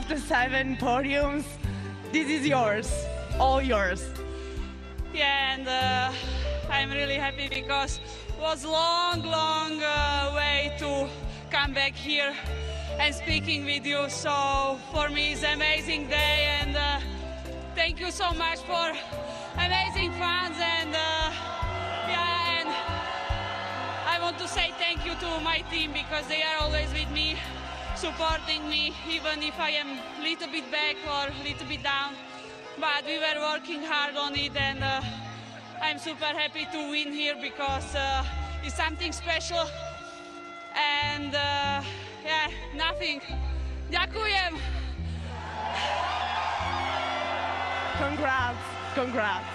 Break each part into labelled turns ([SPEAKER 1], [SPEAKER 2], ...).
[SPEAKER 1] of the 7 podiums. This is yours, all yours.
[SPEAKER 2] Yeah, and I'm really happy because it was a long way to come back here and speaking with you. So for me it's an amazing day, and thank you so much for amazing fans, and yeah, and I want to say thank you to my team because they are always with me, supporting me, even if I am a little bit back or a little bit down. But we were working hard on it, and I'm super happy to win here because it's something special. And yeah, nothing. Ďakujem.
[SPEAKER 1] Congrats, congrats.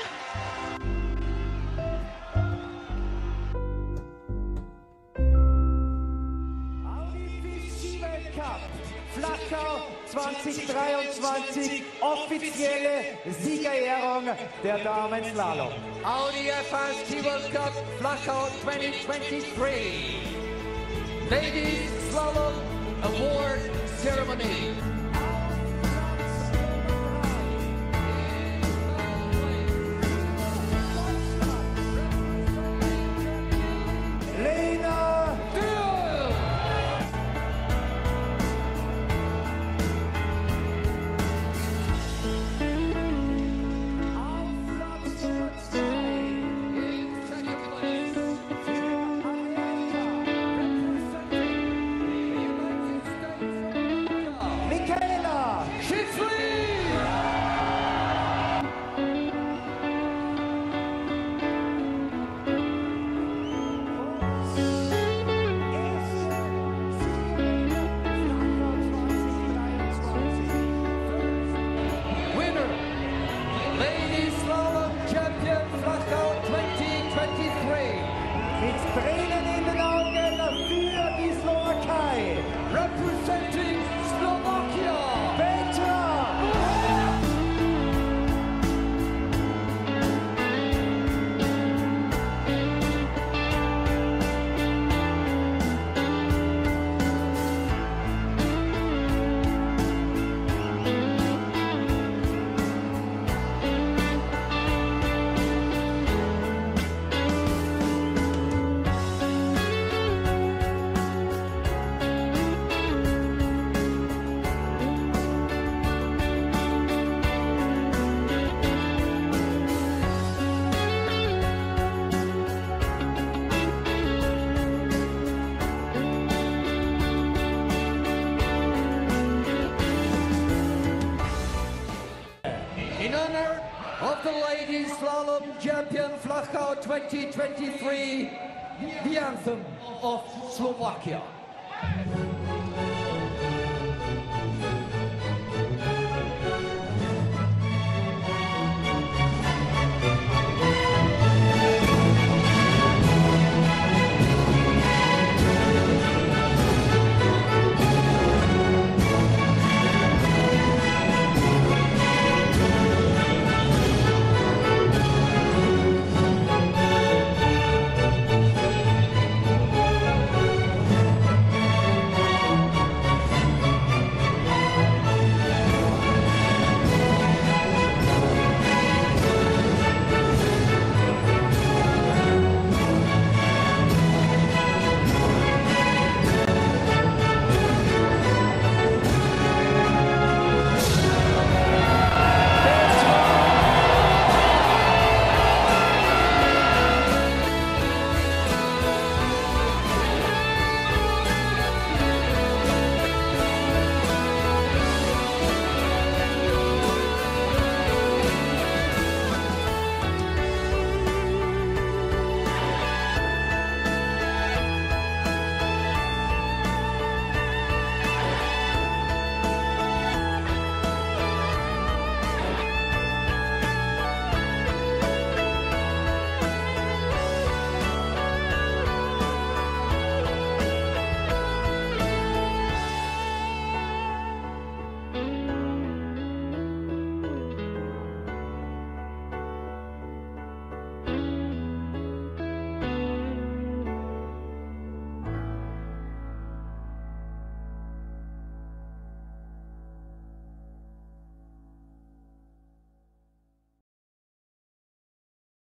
[SPEAKER 3] Cup Flachau 2023, offizielle Siegerehrung der Damenslalom.
[SPEAKER 4] Audi FST World Cup Flachau 2023. Ladies Slalom Award Ceremony.
[SPEAKER 3] Mit Tränen in den Augen für die Slowakei. Representing Slovakia, Petra.
[SPEAKER 4] In honor of the Ladies Slalom Champion Flachau 2023, the anthem of Slovakia.